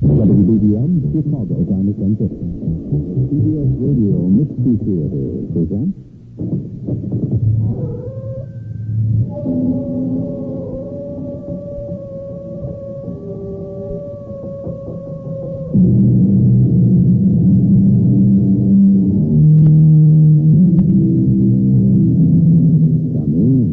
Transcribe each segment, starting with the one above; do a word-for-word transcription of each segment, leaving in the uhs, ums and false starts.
W B B M, Chicago, time is ten fifty. C B S Radio Mystery Theater presents... Come in.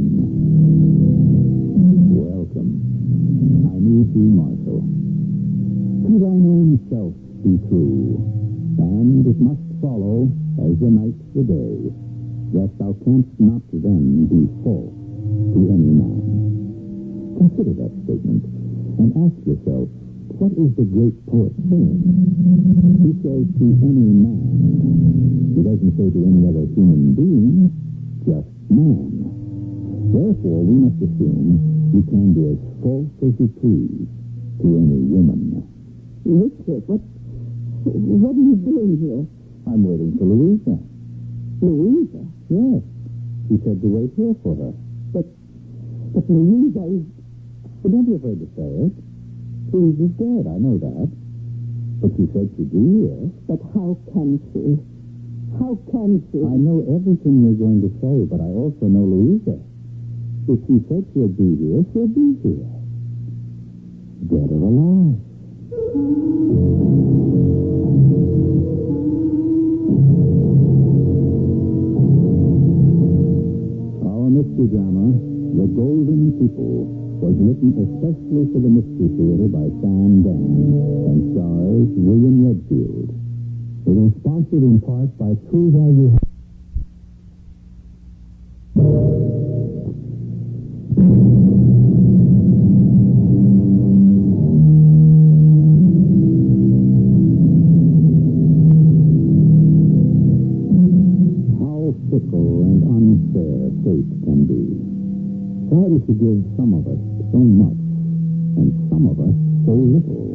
Welcome. I'm Evie Marshall. To thine own self be true, and it must follow, as the night the day, that thou canst not then be false to any man. Consider that statement, and ask yourself, what is the great poet saying? He says to any man. He doesn't say to any other human being, just man. Therefore, we must assume you can be as false as you please to any woman. Richard, what, what are you doing here? I'm waiting for Louisa. Louisa? Yes. She said to wait here for her. But, but Louisa is... But don't be afraid to say it. Louisa's dead, I know that. But she said she'd be here. But how can she? How can she? I know everything you're going to say, but I also know Louisa. If she said she'll be here, she'll be here. Dead or alive. Our mystery drama, The Golden People, was written especially for the Mystery Theater by Dann and stars William Redfield. It is sponsored in part by True Value. Fickle and unfair fate can be. Why does she give some of us so much and some of us so little?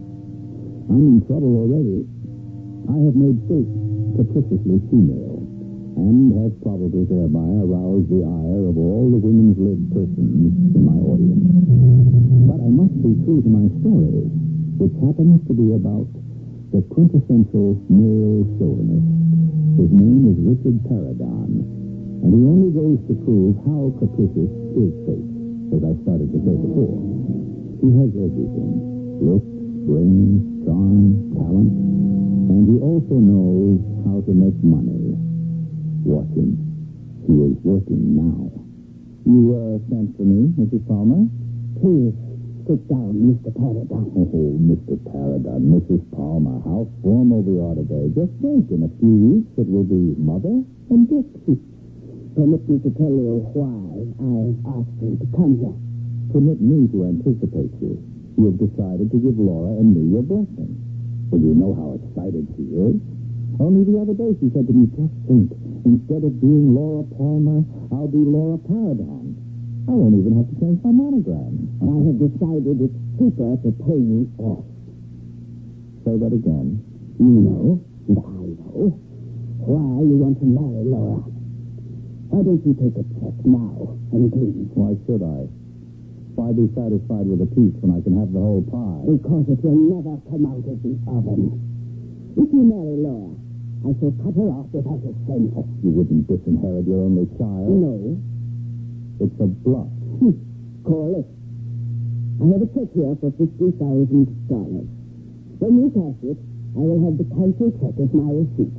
I'm in trouble already. I have made fate capriciously female and have probably thereby aroused the ire of all the women's lived persons in my audience. But I must be true to my story, which happens to be about the quintessential male chauvinist. His name is Richard Paradon, and he only goes to prove how capricious is fate, as I started to say before. He has everything: looks, brains, charm, talent, and he also knows how to make money. Watch him. He is working now. You, uh, sent for me, Missus Palmer? Please, sit down, Mister Paradon. Oh, Mister Paradon, Missus Palmer, how formal we are today. Just think, in a few weeks it will be Mother and Dick. Permit me to tell you why I asked you to come here. Permit me to anticipate you. You have decided to give Laura and me your blessing. Well, you know how excited she is. Only the other day she said to me, just think, instead of being Laura Palmer, I'll be Laura Paradon. I won't even have to change my monogram. I have decided it's cheaper to pay you off. Say that again. You know, and I know, why you want to marry Laura. Why don't you take a check now and leave? Why should I? Why be satisfied with a piece when I can have the whole pie? Because it will never come out of the oven. If you marry Laura, I shall cut her off without a cent. You wouldn't disinherit your only child? No. It's a bluff. Hmm. Call it. I have a check here for fifty thousand dollars. When you cash it, I will have the council check as my receipt.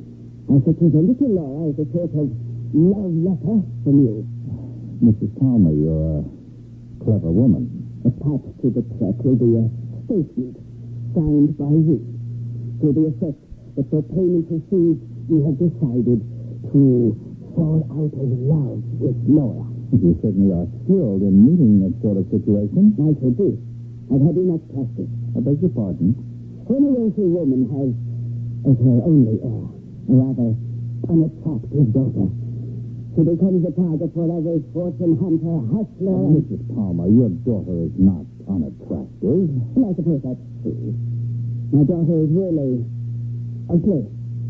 I shall present it to Laura as a sort of love letter from you. Missus Palmer, you're a clever woman. Attached to the check will be a statement signed by you to the effect that for payment received, you have decided to fall out of love with Laura. You certainly are skilled in meeting that sort of situation. I should be. I've had enough practice. I beg your pardon? When a wealthy woman has, as her only heir, a rather unattractive daughter, she becomes a target for every fortune hunter, hustler... Oh, Missus Palmer, your daughter is not unattractive. Well, I suppose that's true. My daughter is really ugly.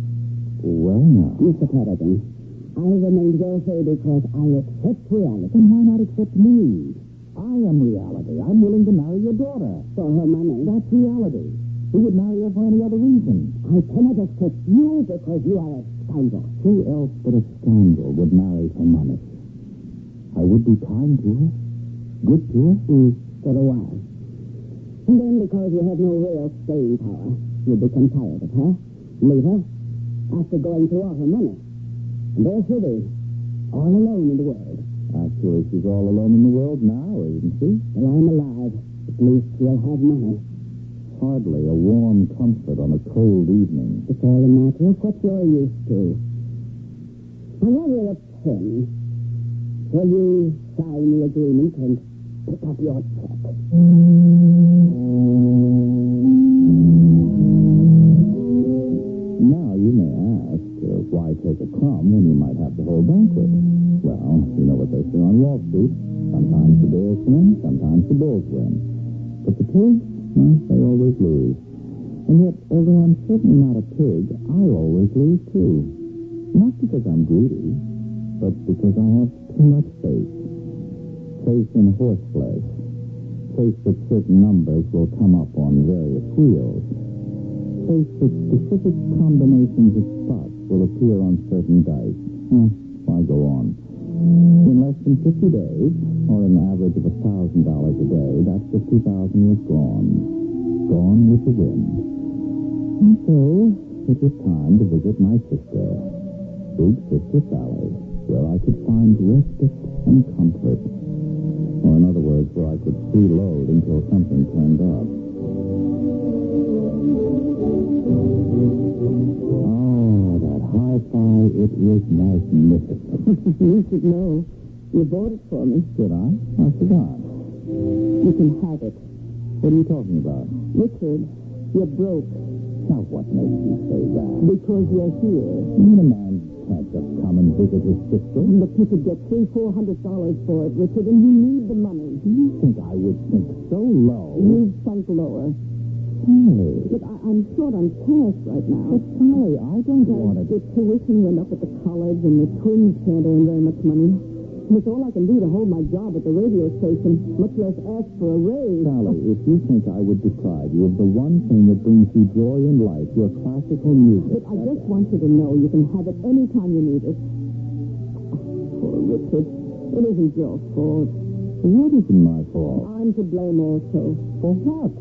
Well, now... Mister Paradon, I remained wealthy because I accept reality. Then why not accept me? I am reality. I'm willing to marry your daughter. For her money. That's reality. Who would marry her for any other reason? I cannot accept you because you are a scoundrel. Who else but a scoundrel would marry for money? I would be kind to her, good to her. Mm, for a while. And then because you have no real staying power, you become tired of her, leave her, after going through all her money. And there she is, all alone in the world. Actually, she's all alone in the world now, isn't she? Well, I'm alive. At least she'll have money. Hardly a warm comfort on a cold evening. It's all a matter of what you're used to. I have here a pen. Will you sign the agreement and pick up your check? Now, you may ask, uh, why take a crumb when you might have the whole banquet? Well, you know what they say on Wall Street. Sometimes the bears win, sometimes the bulls win. But the pigs, well, they always lose. And yet, although I'm certainly not a pig, I always lose, too. Not because I'm greedy, but because I have too much faith. Faith in horse flesh. Faith that certain numbers will come up on various wheels. Faith that specific combinations of spots will appear on certain dice. Huh, why go on? In less than fifty days, or an average of one thousand dollars a day, that fifty thousand dollars was gone. Gone with the wind. And so, it was time to visit my sister, Big Sister Sally, where I could find respite and comfort. Or in other words, where I could freeload until something turned up. Oh, that hi-fi, it was magnificent. You should know. You bought it for me. Did I? I forgot. You can have it. What are you talking about? Richard, you're broke. Now, what makes you say that? Because you're here. You mean a man can't just come and visit his sister? Look, you could get three, four hundred dollars for it, Richard, and you need the money. Do you think I would think so low? You've sunk lower. Sally. Look, I, I'm short on cash right now. But Sally, I don't want to... The tuition went up at the college, and the twins can't earn very much money. It's all I can do to hold my job at the radio station, much less ask for a raise. Sally, if you think I would deprive you of the one thing that brings you joy in life, your classical music... But I just want you to know you can have it any time you need it. Poor Richard. It isn't your fault. What isn't my fault? I'm to blame also. For what?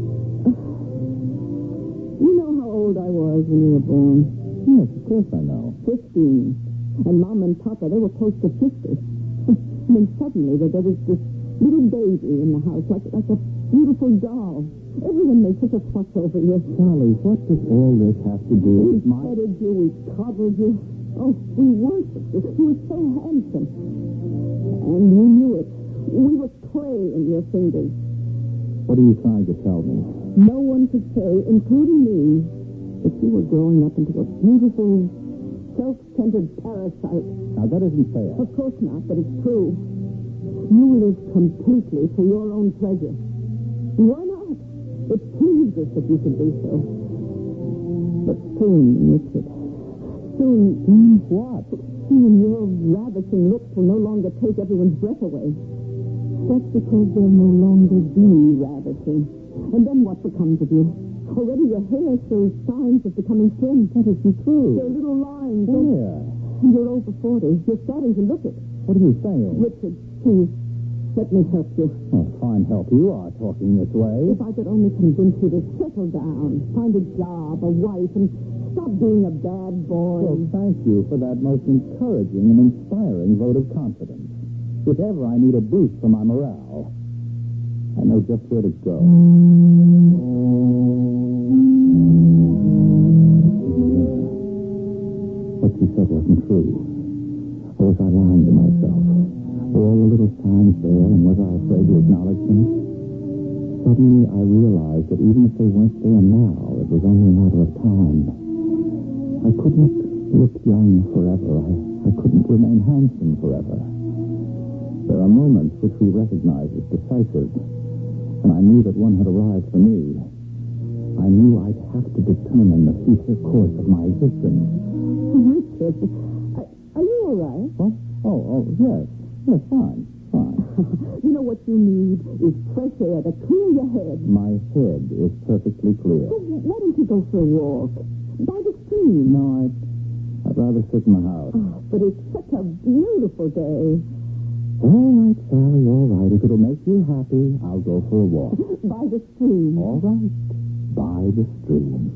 You know how old I was when you were born? Yes, of course I know. Fifteen. And Mom and Papa, they were close to fifty. And then suddenly there, there was this little baby in the house, like, like a beautiful doll. Everyone made such a fuss over you. Sally, what does all this have to do We with my... petted you, we coddled you. Oh, we worshipped you. You were so handsome. And you knew it. We were clay in your fingers. What are you trying to tell me? No one could say, including me, that you were growing up into a beautiful, self-centered parasite. Now, that isn't fair. Of course not, but it's true. You lived completely for your own pleasure. Why not? It pleased us that you could do so. But soon, Richard, soon... Mm, what? Soon your ravishing looks will no longer take everyone's breath away. That's because they'll no longer be ravishing. And then what becomes of you? Already your hair shows signs of becoming thin. That isn't true. There are little lines. Where? And you're over forty. You're starting to look it. What are you saying? Richard, please, let me help you. Oh, fine help you are talking this way. If I could only convince you to settle down, find a job, a wife, and stop being a bad boy. Well, thank you for that most encouraging and inspiring vote of confidence. If ever I need a boost for my morale, I know just where to go. What you said wasn't true. Or was I lying to myself? Were all the little signs there, and was I afraid to acknowledge them? Suddenly, I realized that even if they weren't there now, it was only a matter of time. I couldn't look young forever. I, I couldn't remain handsome forever. There are moments which we recognize as decisive, and I knew that one had arrived for me. I knew I'd have to determine the future course of my existence. Richard, are, are you all right? What? Oh, oh, yes. Yes, fine, fine. You know what you need is fresh air to clear your head. My head is perfectly clear. Oh, why don't you go for a walk? By the stream. No, I, I'd rather sit in the house. Oh, but it's such a beautiful day. All right, Sally, all right. If it'll make you happy, I'll go for a walk. By the stream. All right. By the stream.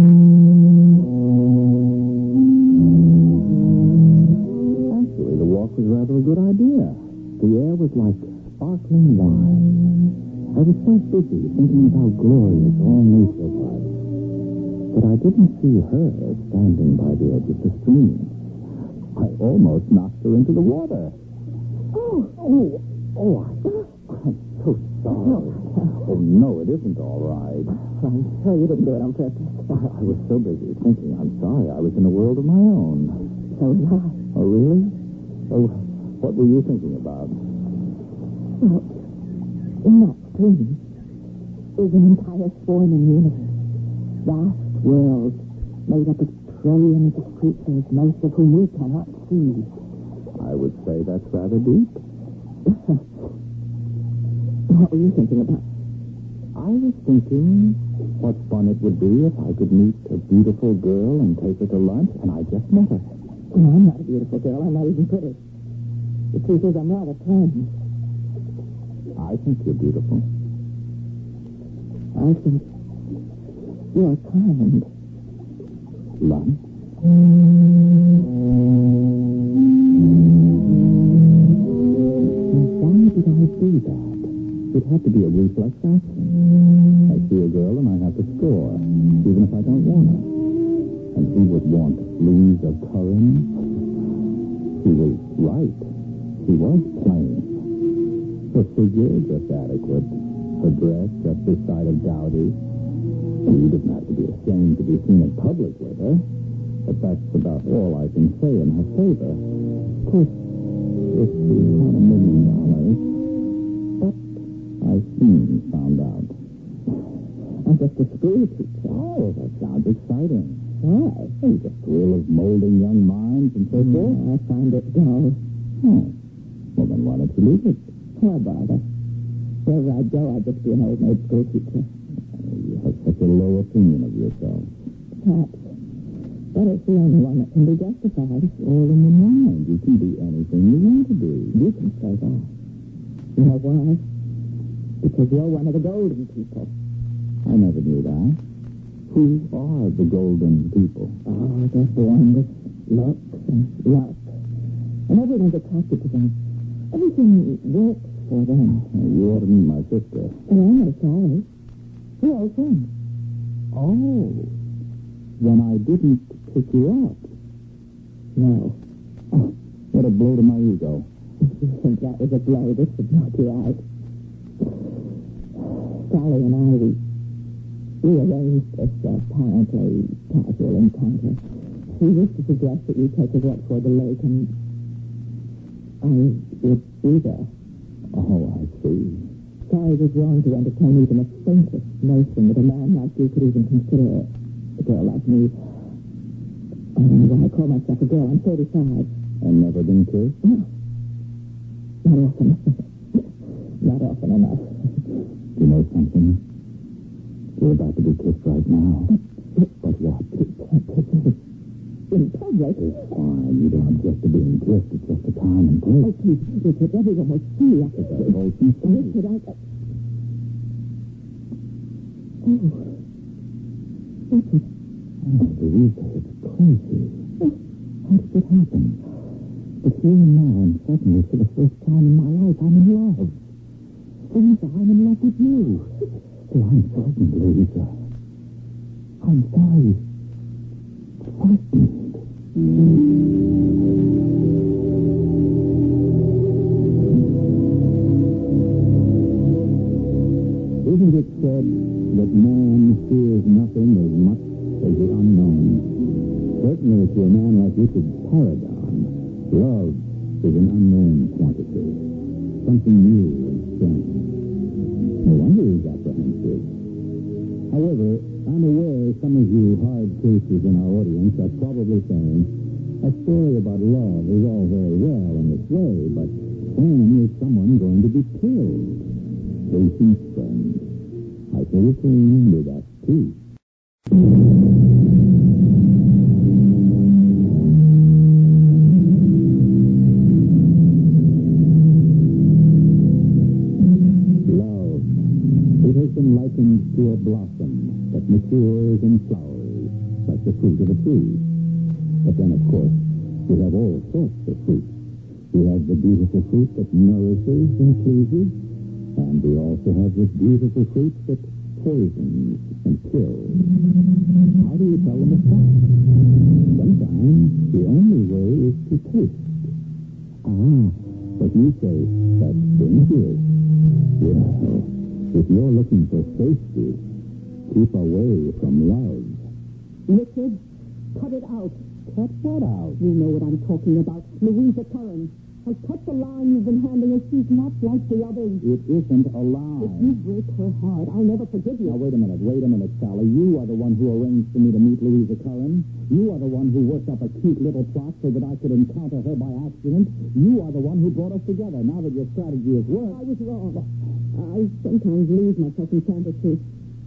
Actually, the walk was rather a good idea. The air was like sparkling wine. I was so busy thinking of how glorious all nature was. But I didn't see her standing by the edge of the stream. I almost knocked her into the water. Oh, Oh, oh, I, I'm so sorry. Oh, no, it isn't all right. I'm sure you didn't do it on purpose. I, I was so busy thinking. I'm sorry. I was in a world of my own. So was I. Oh, really? Oh, what were you thinking about? Well, in that stream is an entire swarming universe. Vast worlds made up of trillions of creatures, most of whom we cannot see. I would say that's rather deep. What were you thinking about? I was thinking what fun it would be if I could meet a beautiful girl and take her to lunch, and I just met her. No, I'm not a beautiful girl. I'm not even pretty. The truth is, I'm rather plain. I think you're beautiful. I think you're kind. Lunch? Why did I do that? It had to be a reflex action. I see a girl and I have to score, even if I don't want her. And she would want Louisa Curran. She was right. She was plain. Her figure just adequate. Her dress just this side of dowdy. You didn't have to be ashamed to be seen in public with her. But that's about all I can say in her favor. Of course, if she had a million dollars. But I soon found out. I'm just a school teacher. Oh, that sounds exciting. Why? Oh, the thrill of molding young minds and so forth. I find it dull. Oh. Well, then why don't you leave it? Why bother? Wherever I go, I'd just be an old-maid school teacher. Oh, you have such a low opinion of yourself. Perhaps. But it's the only one that can be justified. It's all in the mind. You can be anything you want to be. You can say that. You know why? Because you're one of the golden people. I never knew that. Who are the golden people? Oh, they're born with looks and luck. And everyone's attracted to them. Everything works for them. Oh, you ought to meet my sister. Oh, I'm sorry. We're all friends. Oh. Then I didn't pick you up. No. Oh, what a blow to my ego. If you think that was a blow, this would knock you out. Sally and I, we, we arranged this apparently casual encounter. She wished to suggest that we take a walk toward the lake, and I would be there. Oh, I see. Sally was wrong to entertain even a faintest notion that a man like you could even consider a girl like me. I don't know why I call myself a girl. I'm thirty-five. And never been kissed? No. Not often. Not often enough. You know something? You're about to be kissed right now. But what? In public? It's fine. You don't object to being kissed. It's just a time and place. Oh, please. It's what everyone will see. I It's a wholesome This place. could I... Oh. What's it? Oh, Louisa, it's crazy. How did it happen? But here and now, and suddenly, for the first time in my life, I'm in love. Louisa, I'm in love with you. Oh, I'm frightened, Louisa. I'm sorry. Frightened. Isn't it said that man fears nothing as much as the unknown? Certainly, to a man like Richard Paradon, love is an unknown quantity, something new and strange. No wonder he's apprehensive. However, I'm aware some of you hard cases in our audience are probably saying, a story about love is all very well in its way, but And is someone going to be killed? Patience, friend. I say the same with us, too. Love. It has been likened to a blossom that matures and flowers like the fruit of a tree. But then, of course, we have all sorts of fruit. We have the beautiful fruit that nourishes and pleases, and we also have this beautiful fruit that poisons and kills. How do you tell them apart? Sometimes the only way is to taste. Ah, but you say that's dangerous. Well, if you're looking for safety, keep away from love. Richard, cut it out. Cut what out? You know what I'm talking about. Louisa Curran. I cut the line you've been handing her. She's not like the others. It isn't a lie. If you break her heart, I'll never forgive you. Now, wait a minute, wait a minute, Sally. You are the one who arranged for me to meet Louisa Curran. You are the one who worked up a cute little plot so that I could encounter her by accident. You are the one who brought us together. Now that your strategy has worked... I was wrong. I sometimes lose myself in fantasy.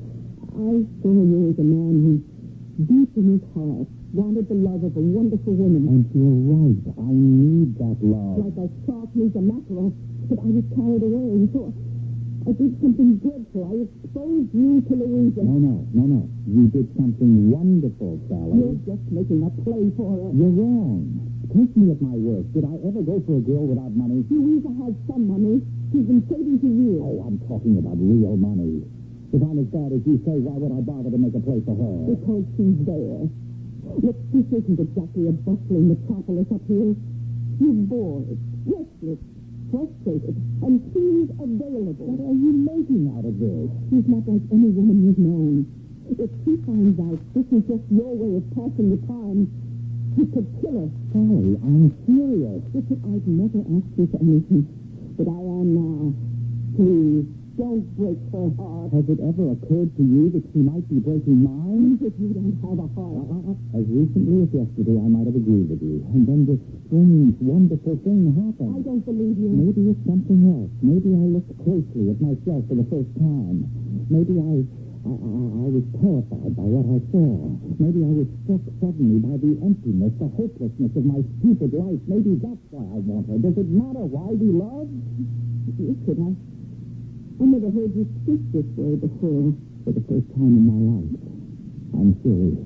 I saw you as a man who, deep in his heart, wanted the love of a wonderful woman. And you're right. I need that love. Like a shark needs a mackerel. But I was carried away, and so I did something dreadful. I exposed you to Louisa. No, no, no, no. You did something wonderful, Sally. You're just making a play for her. You're wrong. Take me at my word. Did I ever go for a girl without money? Louisa had some money. She's been saving for years. Oh, I'm talking about real money. If I'm as bad as you say, why would I bother to make a play for her? Because she's there. Look, this isn't exactly a bustling metropolis up here. You're bored, restless, frustrated, and she's available. What are you making out of this? She's not like any woman you've known. If she finds out this is just your way of passing the time, she could kill her. Sally, I'm serious. Richard, I've never asked you for anything, but I am now. Please, don't break her heart. Has it ever occurred to you that she might be breaking mine? If you don't have a heart. Uh, as recently as yesterday, I might have agreed with you. And then this strange, wonderful thing happened. I don't believe you. Maybe it's something else. Maybe I looked closely at myself for the first time. Maybe I, I, I, I was terrified by what I saw. Maybe I was struck suddenly by the emptiness, the hopelessness of my stupid life. Maybe that's why I want her. Does it matter why we love? Richard, I... I never heard you speak this way before. For the first time in my life, I'm serious.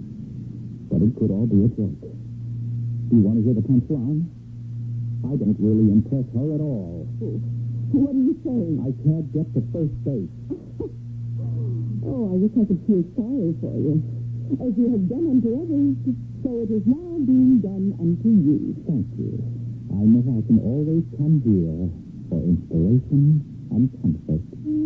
But it could all be a joke. Do you want to hear the punchline? I don't really impress her at all. What are you saying? I can't get to first base. Oh, I wish I could feel sorry for you. As you have done unto others, so it is now being done unto you. Thank you. I know I can always come here for inspiration and comfort.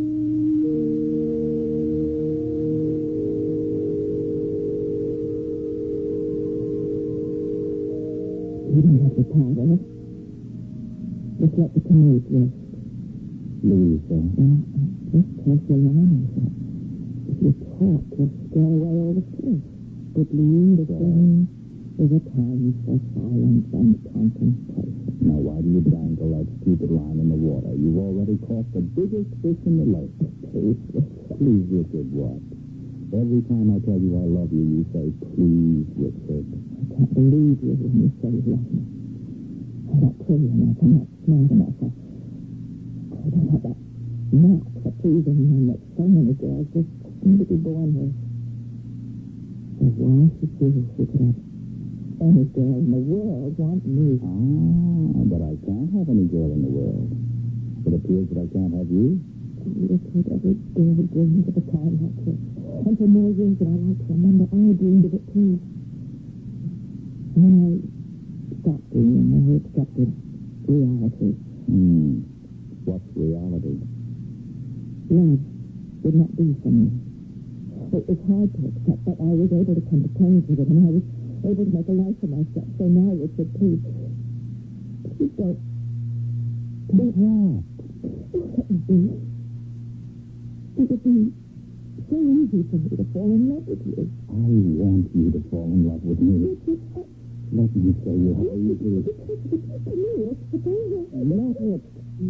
You don't have to pause, just let the canoe rest. Louisa. Uh, just take your line off it. If you talk, you'll scare away all the fish. But leave the thing is a time for silence and contemplation. Now, why do you dangle that stupid line in the water? You've already caught the biggest fish in the lake. Please, Please, Richard, what? Every time I tell you I love you, you say, please, Richard. I can't believe you when you say you love me. I'm not pretty enough. I'm not smart enough. I, I don't have that knack for pleasing men that so many girls just seem to be born with. So why should you who could have any girl in the world want me? Ah, but I can't have any girl in the world. It appears that I can't have you. Richard, every girl dreams of a time like this. And for more years than I like to remember, I dreamed of it too. And then I stopped dreaming and I accepted reality. Hmm. What's reality? Love would not be for me. It was hard to accept, but I was able to come to terms with it, and I was able to make a life for myself. So now, Richard, please, please don't. What's wrong? Let me be. It would be so easy for me to fall in love with you. I want you to fall in love with me. Richard, I, Let me show you how easy. It's for me. It's the danger. Let it.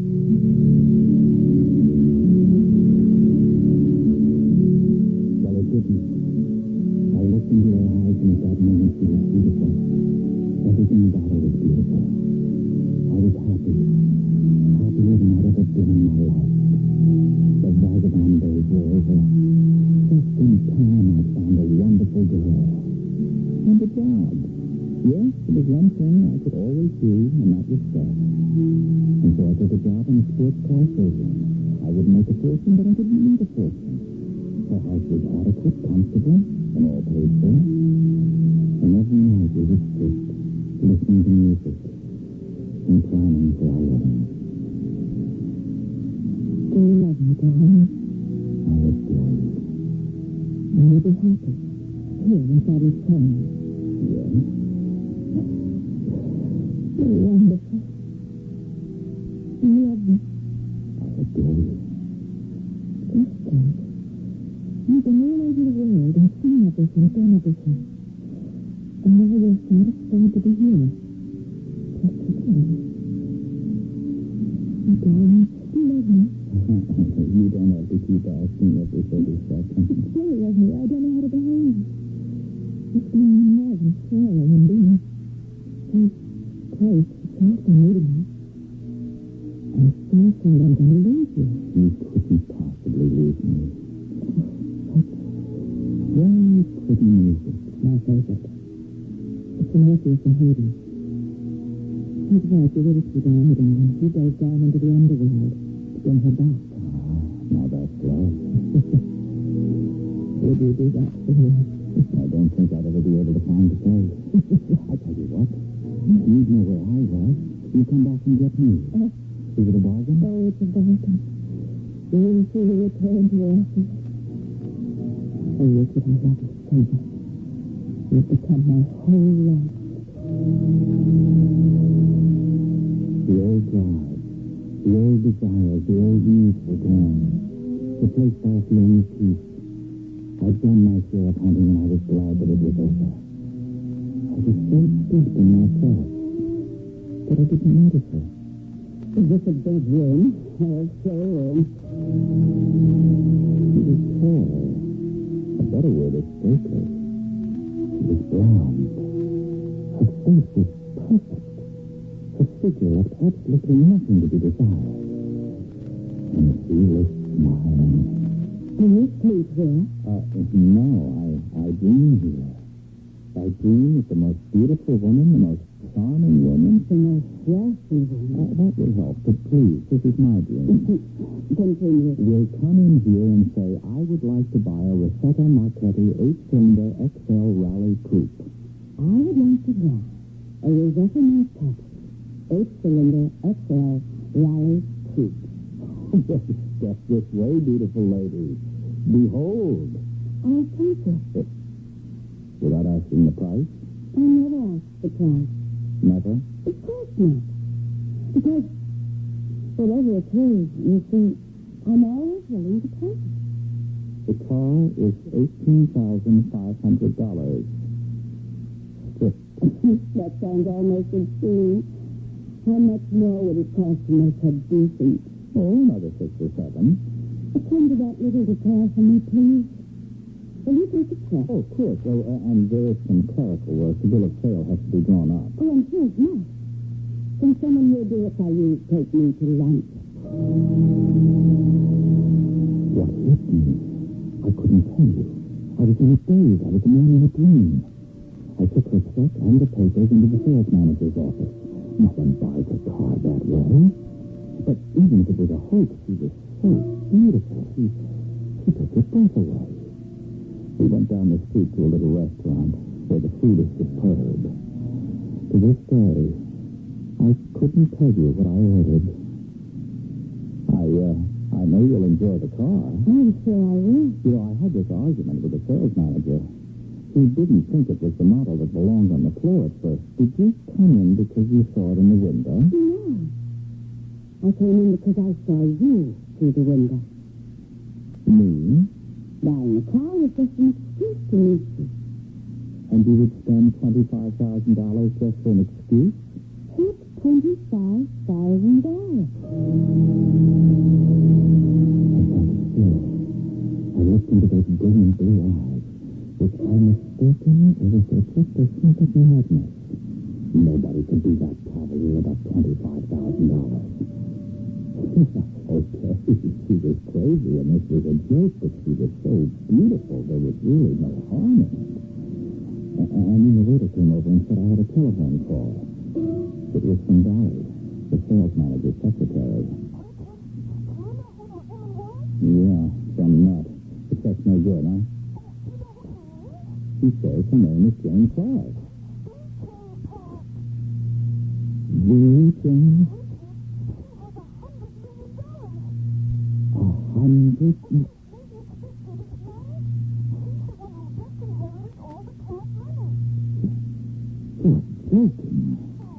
Well, it didn't. I looked into her eyes, and at that moment she was beautiful. Everything about her was beautiful. I was happy. Happier than I'd ever been in my life. The vagabond days were over. Just in time, I found a wonderful girl. And a job. Yes, it was one thing I could always do, and that was sex. And so I took a job in a sports car showroom. I wouldn't make a fortune, but I didn't need a fortune. Her house was adequate, comfortable, and all paid for. And every night we would sit, listening to music, and planning for our wedding. Do you love me, darling? I adore you. I will be happy. Here in Father's home. Yes? You're wonderful. You love me. I adore you. That's good. You've been all over the world and seen everything, done everything. And now you're satisfied to be here. Just for me. My darling, do you love me? You don't have to keep asking every thirty seconds. You still love me. I don't know how to behave. It's been more than sharing and being so close. It's not for me to me. I'm so afraid I'm going to lose you. You couldn't possibly lose me. Very pretty music. My favorite. It's an Orpheus from Hades. He's right, you really see down, darling. He goes down into the underworld to bring her back. Ah, now that's love. Would you do that for me? I don't think I'd ever be able to find the place. I tell you what, you'd know where I was. You come back and get me. Uh, Is it a bargain? oh, it's a bargain. You will see the return to your office. Oh, you could have love you so much. You've become my whole life. The old drive, the old desires, the old needs were gone. Replaced by a feeling of peace. I'd done my share of hunting, and I was glad that it was over. I was so deep in myself that I didn't notice her. Is this a big room or a showroom? She was tall. A better word is stately. She was blonde. Her face was perfect. Her figure left absolutely nothing to be desired. And she was smiling. Do you sleep here? Uh, no, I, I dream here. I dream of the most beautiful woman, the most charming woman. The most wealthy Uh, woman. that will help, but please, this is my dream. Continue. Will come in here and say, I would like to buy a Rosetta Marchetti eight-cylinder X L Rally Coupe. I would like to buy a Rosetta Marchetti eight-cylinder X L Rally Coupe. Step this way, beautiful lady. Behold. I'll take it. Without asking the price? I never asked the price. Never? Of course not. Because whatever it is, you see, I'm always willing to pay it. The car is eighteen thousand five hundred dollars. That sounds almost obscene. How much more would it cost to make her decent? Oh, another six or seven. Attend to that little detail for me, please. Will you take a check? Oh, of course. Oh, uh, and there is some clerical work. The bill of sale has to be drawn up. Oh, I'm sure it's not. Can someone here do it while you take me to lunch? What hit me? I couldn't tell you. I was in a daze. I was a man in a dream. I took her check and the papers into the sales manager's office. No one buys a car that way. But even if it was a hoax, she was so beautiful. She, she took your breath away. We went down the street to a little restaurant where the food is superb. To this day, I couldn't tell you what I ordered. I, uh, I know you'll enjoy the car. I'm sure I will. You know, I had this argument with the sales manager. He didn't think it was the model that belonged on the floor at first. Did you come in because you saw it in the window? No. I came in because I saw you through the window. Me? Buying a car was just an excuse to meet you. And you would spend them twenty-five thousand dollars just for an excuse? It's twenty-five thousand dollars. I looked into those brilliant blue eyes, which I mistaken as if they just a hint of madness. Nobody could be that cavalier about twenty-five thousand dollars. Okay, she was crazy, and this was a joke, but she was so beautiful, there was really no harm in it. And then the waiter came over and said I had a telephone call. It was from Dolly, the sales manager's secretary. Yeah, from Nut. But that's no good, huh? She says her name is Jane Clark. Really, Jane? A hundred... You're joking.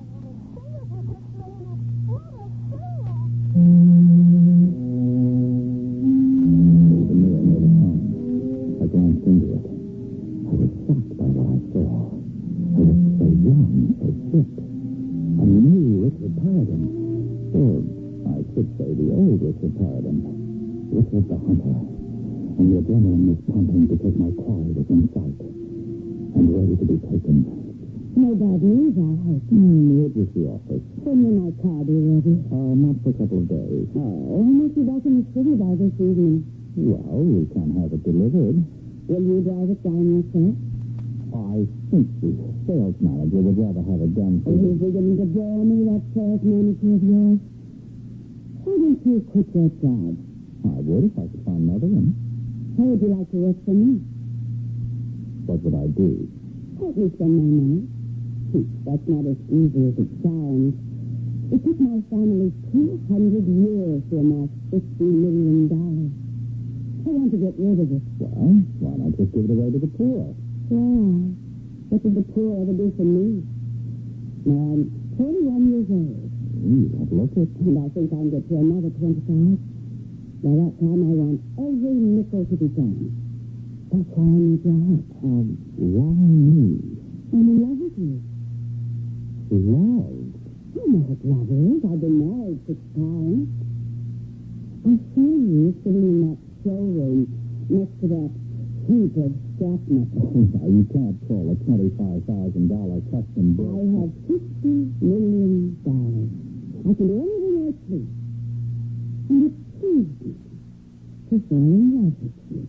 Paradon. Or, I should say, the old Richard Paradon. Richard the Hunter. And the adrenaline was pumping because my quarry was in sight. And ready to be taken. No bad news, I hope. Mm, it was the office. When will my car be ready? Uh, not for a couple of days. Oh, I must be back in the city by this evening. Well, we can have it delivered. Will you drive it down yourself? I think the sales manager would rather have it done for Are you you. beginning to bore me, that sales manager of yours? Why don't you quit your job? I would if I could find another one. How would you like to work for me? What would I do? Help me spend my money. Hmm, That's not as easy as it sounds. It took my family two hundred years to amass fifty million dollars. I want to get rid of it. Well, why not just give it away to the poor? Why? What did the poor ever do for me? Now, I'm forty-one years old. You don't look it. And I think I can get to another twenty-five. By that time, I want every nickel to be done. That's why I need your help. Um, why me? I'm in love with you. Love? You know what love is. I've been married six times. I saw you sitting in that showroom next to that heap of scrap metal. Now, you can't call a twenty-five thousand dollars custom I bill. have fifty million dollars. I can do anything I please. And it pleased me to fall in love with you.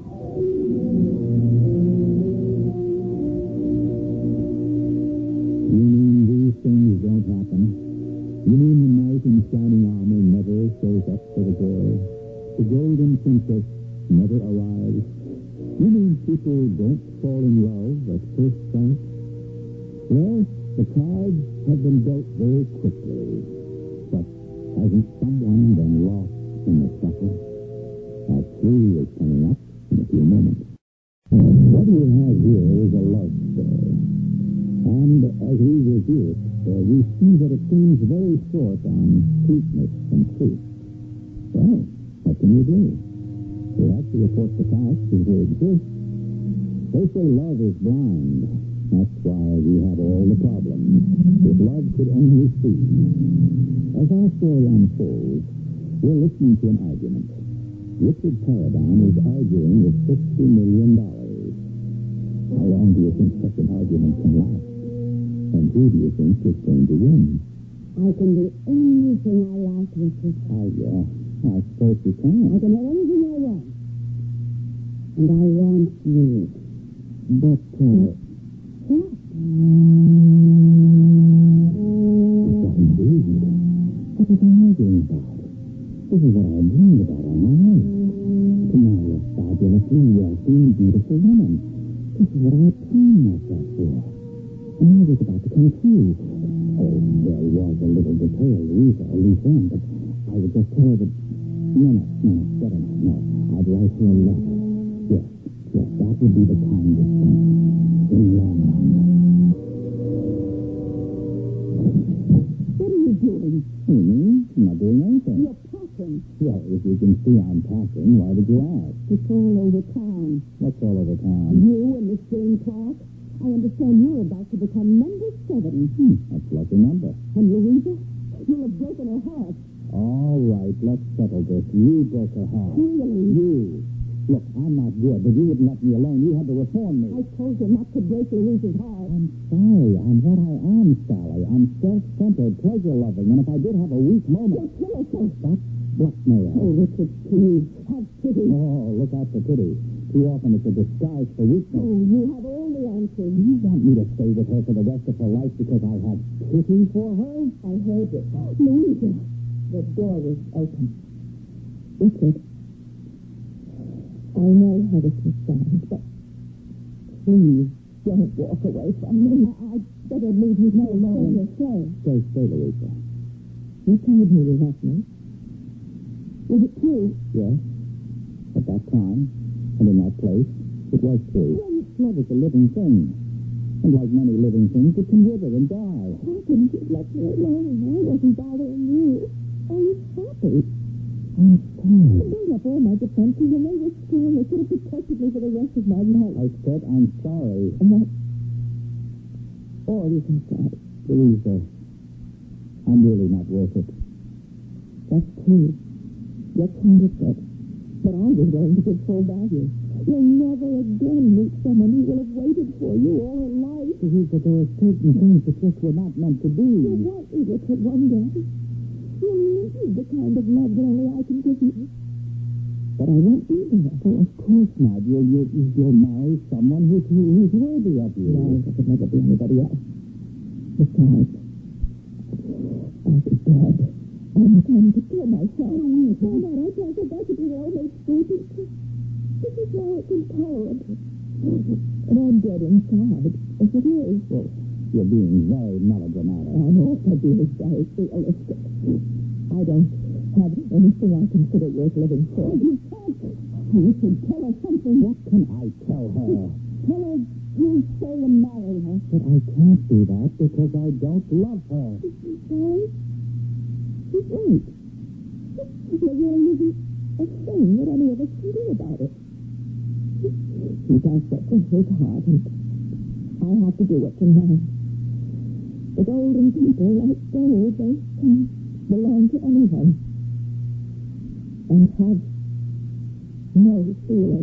You mean these things don't happen? You mean the knight in shining armor never shows up for the girl? The golden princess never arrives? You mean people don't fall in love at first sight? Well, the cards have been dealt very quickly. But hasn't someone been lost in the shuffle? Act three is coming up in a few moments. What we have here is a love story. And as we review it, uh, we see that it seems very short on sweetness and truth. Well, what can you do? We have to report the facts as they exist. They say love is blind. That's why we have all the problems. If love could only see. As our story unfolds, we're listening to an argument. Richard Paradon is arguing with fifty million dollars. How long do you think such an argument can last? And who do you think is going to win? I can do anything I like with it. I, uh, I suppose you can. I can have anything I want. And I want you. But, uh... What? What indeed? What was I arguing about? This is what I dreamed about all my life. To marry a fabulously wealthy and beautiful woman. This is what I had planned myself for. And now it was about to come true. Oh, there was a little detail, Louisa, a loose end, but I would just tell her that... No, no, no, no, better not, no. I'd write her a letter. Yes, yes, that would be the kindest thing. In the long run. What are you doing? Hmm, I'm not doing anything. You're packing. Well, if you can see I'm packing, why did you ask? It's all over town. What's all over town? You and Miss Jane Clark. I understand you're about to become number seven. Hmm, that's a lucky number. And Louisa, you'll have broken her heart. All right, let's settle this. You broke her heart. Really? You. Look, I'm not good, but you wouldn't let me alone. You had to reform me. I told you not to break Louisa's heart. I'm sorry. I'm what I am, Sally. I'm self-centered, pleasure-loving, and if I did have a weak moment... You'll kill yourself. That's blackmail. Oh, Richard, please, have pity. Oh, look out for pity. Too often it's a disguise for weakness. Oh, you have all the answers. You want me to stay with her for the rest of her life because I have pity for her? I heard it. Louisa, the door is open. Richard, I know how this will sound, but please don't walk away from me. I, I'd better leave you no alone. Stay, Stay, stay, Louisa. You told me you loved me. Was it true? Yes. At that time, and in that place, it was true. Love is a living thing. And like many living things, it can wither and die. How couldn't you let me alone? I wasn't bothering you. I was happy. I'm sorry. I built up all my defenses, and they were strong. They could have protected me for the rest of my life. I said I'm sorry. And that's all you can say. Louisa, I'm really not worth it. That's true. You're kind of good. But I was going to give full value. You'll never again meet someone who will have waited for you all her life. Louisa, there are certain things that just were not meant to be. You want me, Richard, one day. You'll need the kind of love that only I can give you. But I won't be there. Oh, of course not. You'll, you'll, you'll marry someone who's, who's worthy of you. No, I could never be anybody else. Besides, I'll be dead. I'm trying to kill myself. Oh, find out I can't go back to the old age school teacher. This is now it's intolerable. And I'm dead inside, as it is. Well, you're being very melodramatic. I'm also being very realistic. I don't have anything I consider worth living for. You can't. You should tell her something. What can I tell her? Tell her you'll stay and marry her. But I can't do that because I don't love her. Sorry? She's right. There really isn't a thing that any of us can do about it. He does what with his heart, and I have to do what's in mine. The golden people, like gold, they can't belong to anyone. And have no feeling.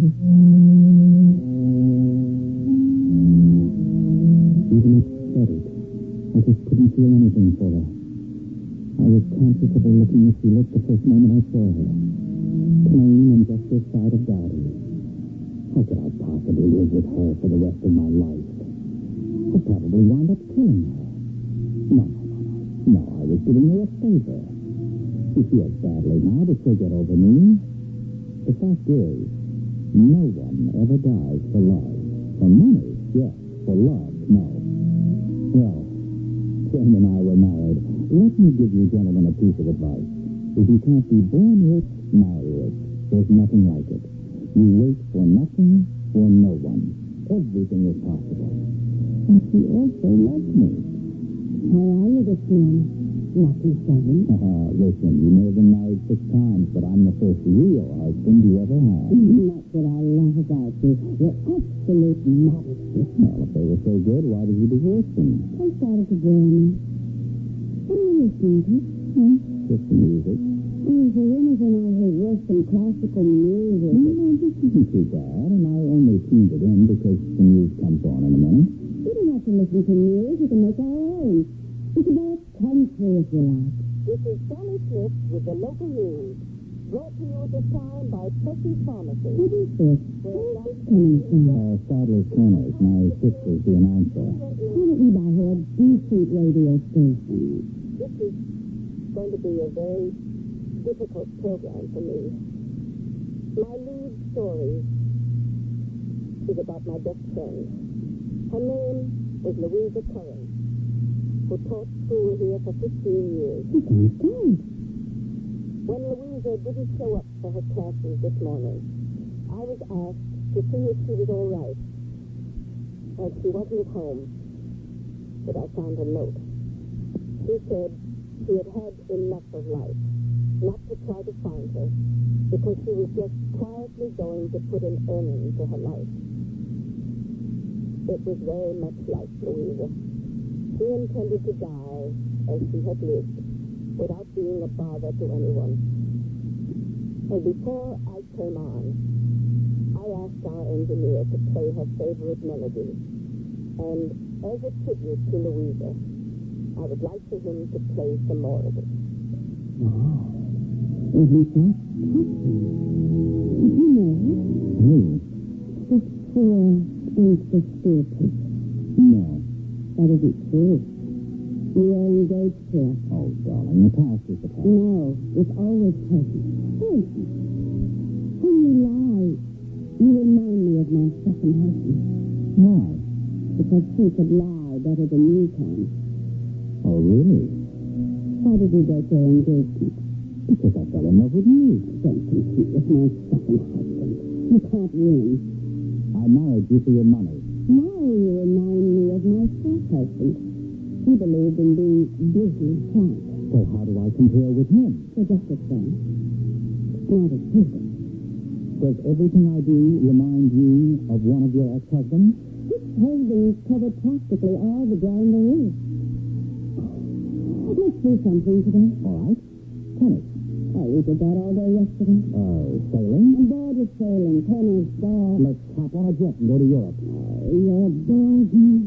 Even if steadied, I just couldn't feel anything for her. I was conscious of her looking as she looked the first moment I saw her. Plain and just this side of Dowdy. How could I possibly live with her for the rest of my life? I'd probably wind up killing her. No, no, no, no. No, I was giving her a favor. She feels badly now, but she'll get over me. The fact is, no one ever dies for love. For money, yes. For love, no. Well, Jane and I were married. Let me give you gentlemen a piece of advice. If you can't be born rich, marry rich. There's nothing like it. You wait for nothing, for no one. Everything is possible. And she also loves me. How are you this morning? Lucky seven. Uh, listen, you may have been married six times, but I'm the first real husband you ever had. That's what I love about you. Your absolute modesty. Well, if they were so good, why did you divorce them? I started to grow me. What are you listening to? Huh? Just the music. Oh, for anything I heard was some classical music. No, no, this isn't too bad, and I only tuned it in because the news comes on in a minute. We don't have to listen to news. We can make our own. It's about country, if you like. This is Sally Smith with the local news. Brought to you at this time by Plessy's Pharmacy. What is this? Where is this coming from? Uh, Sadler's Corners. My sister's the announcer. Why don't we buy her a decent radio station? This is going to be a very difficult program for me. My lead story is about my best friend. Her name was Louisa Curran, who taught school here for fifteen years. She sounds good. When Louisa didn't show up for her classes this morning, I was asked to see if she was all right. And she wasn't at home, but I found a note. She said she had had enough of life, not to try to find her, because she was just quietly going to put an end to her life. It was very much like Louisa. She intended to die as she had lived, without being a bother to anyone. And before I came on, I asked our engineer to play her favorite melody. And as a tribute to Louisa, I would like for him to play some more of it. Wow. Isn't that touching? Did you know it? Who? This poor, anxious school teacher. No. That isn't true. We are engaged here. Oh, darling, the past is the past. No, it's always present. Present. When you lie, you remind me of my second husband. Why? Because he could lie better than you can. Oh, really? Why did we break our engagement? Because I fell in love with you. Don't compete with my second husband. You can't win. I married you for your money. Now you remind me of my first husband. He believed in being busy, frank. So how do I compare with him? You're just as same. Not as good. Does everything I do remind you of one of your ex-husbands? This holdings cover practically all the ground there is. Let's do something today. All right. Tennis. Oh, we did that all day yesterday. Oh, sailing? I'm bored with sailing, tennis, golf. Let's hop on a jet and go to Europe. Oh, you're bored, man.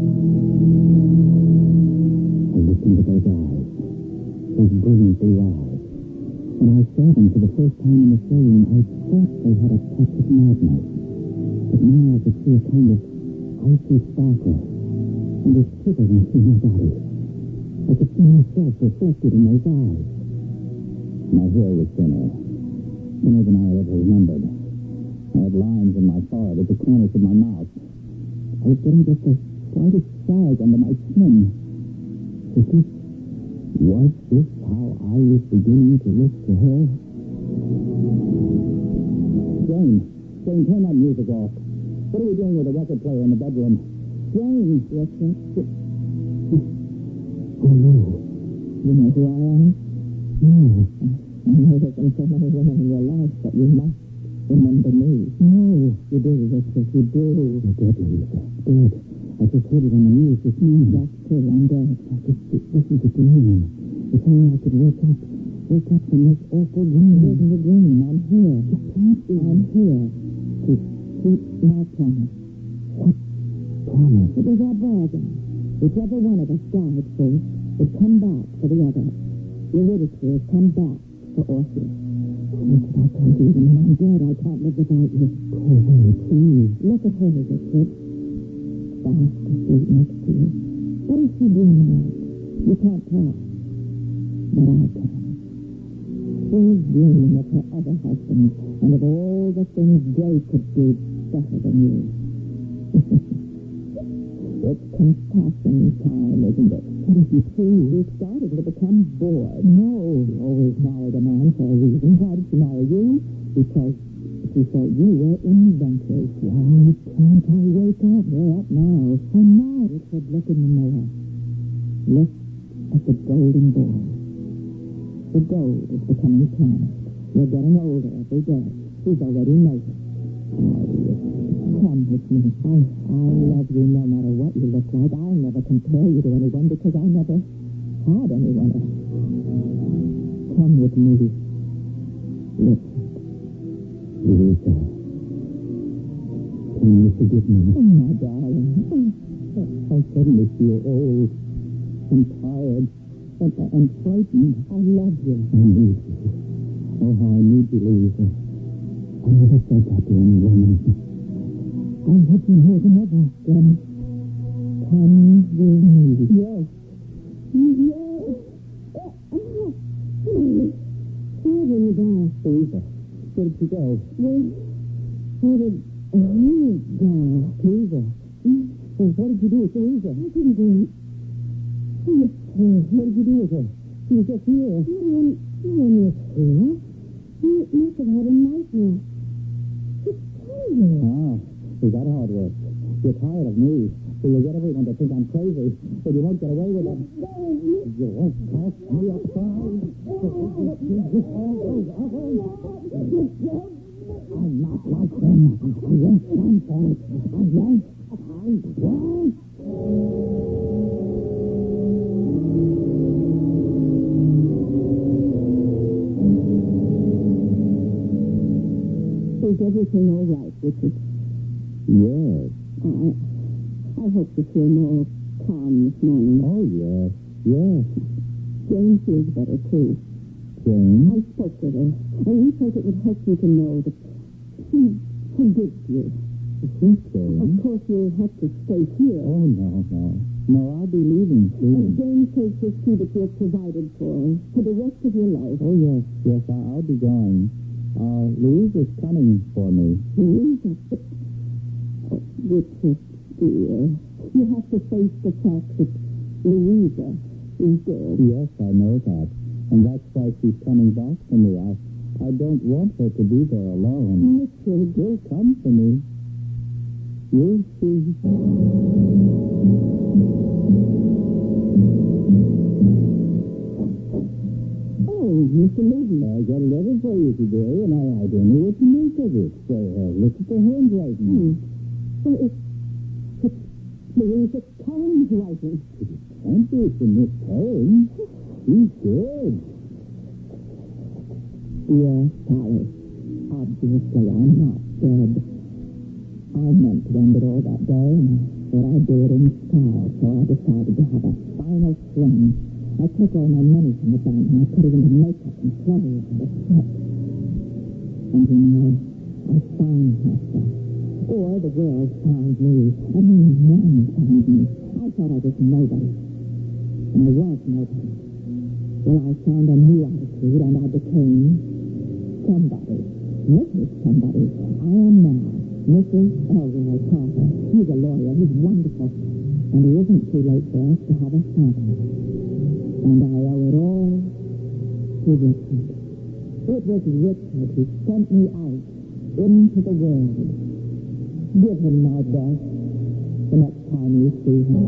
I listened to those eyes. Those brilliant blue eyes. When I saw them for the first time in the stadium, I thought they had a touch of madness. But now I could see a kind of icy sparkle. And a shivering through my body. I could see myself reflected in those eyes. My hair was thinner, thinner than I had ever remembered. I had lines in my forehead at the corners of my mouth. I was getting just the slightest sag under my chin. Was this, was this how I was beginning to look to her? Jane, Jane, turn that music off. What are we doing with the record player in the bedroom? Jane! Yes, sir? Oh, no. You know who I am? No. I know there's been so many women in your life, but you must remember me. No. You do, Richard, you do. You're dead, Lisa. Dead. I just heard it on the news this morning. That's true, I'm dead. I could listen to dream. If only I could wake up. Wake up from this awful dream. It isn't a dream. I'm here. It can't be. I'm here to keep my promise. What promise? It was our bargain. Whichever one of us died first would come back for the other. Eurydice would come back for Orpheus. Richard, I can't do it. When I'm dead, I can't live without you. Go away, please. Look at her, Richard. Fast asleep next to you. What is she dreaming of? You can't tell. But I can. She's dreaming of her other husband and of all the things they could do better than you. It's compassion time, isn't it? What did you see? You started to become bored. No, you always married a man for a reason. Why did she marry you? Because she thought you were inventive. Why can't I wake up? You're up now. So now, Richard, look in the mirror. Look at the golden boy. The gold is becoming tarnished. You're getting older every day. She's already noticed. Oh, come with me. I, I love you no matter what you look like. I'll never compare you to anyone because I never had anyone else. Come with me. Listen. Lisa. Can you forgive me? Oh, my darling. Oh, I suddenly feel old and tired and, and frightened. I love you. I need you. Oh, how I need you, Louisa. I never said that to any woman. I love you more than ever. Then, come with me. Yes. Yes. Where did you go? Louisa, where did she go? Where, where did you go? Louisa. What did you do with Louisa? I didn't do it. What did you do with her? She was just here. Marian, Marian was here. You must have had a nightmare. It's crazy. Ah, is that how it works? You're tired of me, so you'll get everyone to think I'm crazy, but you won't get away with it. You won't toss me aside. I'm not like them. I won't stand for it. I won't. I everything all right, Richard? Yes. I, I hope you feel more calm this morning. Oh, yes. Yes. Jane feels better, too. Jane? I spoke with her, and we felt it would help you to know that she forgives you. Sweet Jane? Of course, you'll have to stay here. Oh, no, no. No, I'll be leaving soon. And Jane says you'll see that you're provided for for the rest of your life. Oh, yes, yes, I, I'll be going. Uh, Louise is coming for me. Louisa? Oh, Richard, dear, you have to face the fact that Louisa is dead. Yes, I know that. And that's why she's coming back for me. I, I don't want her to be there alone. Richard. She'll come for me. You'll see. Oh, Mister Logan. I got a letter for you today, and I, I don't know what to make of it. So, uh, look at the handwriting. Hmm. Well, it's, it's Louisa Collins' writing. Can't be from Miss Collins. She's dead. Yes, Sally. Obviously, I'm not dead. I meant to end it all that day, and but I do it in style, so I decided to have a final fling. I took all my money from the bank, and I put it into makeup and clothes and a set. And you know, I found myself. Or the world found me. I mean, men found me. I thought I was nobody. And I was nobody. Well, I found a new attitude, and I became somebody. Missus Somebody. I am now Missus Elroy Carter. He's a lawyer. He's wonderful. And it isn't too late for us to have a family. And I owe it all to Richard. It was Richard who sent me out into the world. Give him my best the next time you see him.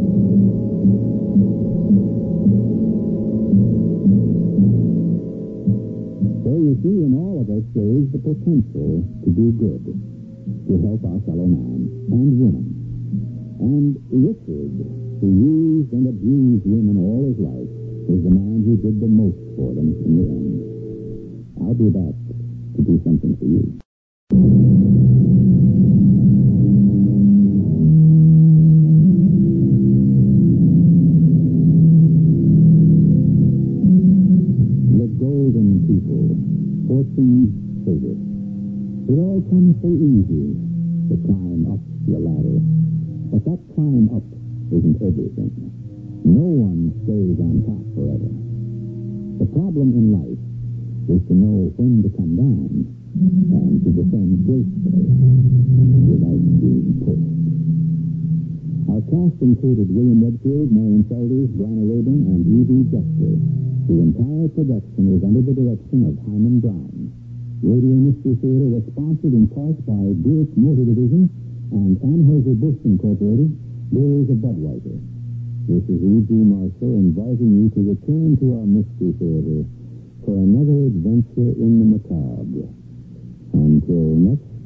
So you see, in all of us there is the potential to do good, to help our fellow man and woman. And Richard, who used and abused women all his life, is the man who did the most for them in the end. I'll be back to do something for you. The golden people, fortune's favorite. It all comes so easy to climb up the ladder. But that climb up isn't everything. No one stays on top forever. The problem in life is to know when to come down and to descend gracefully without being pushed. Our cast included William Redfield, Marian, Seldes, Bryna, Raeburn, and Evie. The entire production was under the direction of Hyman Brown. Radio Mystery Theater was sponsored in part by Bilk Motor Division and Anheuser-Busch Incorporated, Brewers of Budweiser. This is E G. Marshall inviting you to return to our Mystery Theater for another adventure in the macabre. Until next